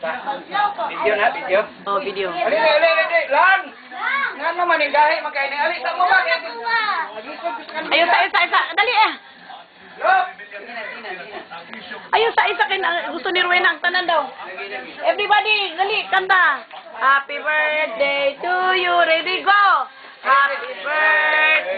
Video na, video. Oh, video. Ali, ali, ali, lang! Nga naman yung gahe, magkain ng ali. Tama ba? Ayun, isa. Dali eh. Look! Ayun, isa kin gusto ni Rowena ang tanan daw. Everybody, dali, kanta. Happy birthday to you. Ready, go. Happy birthday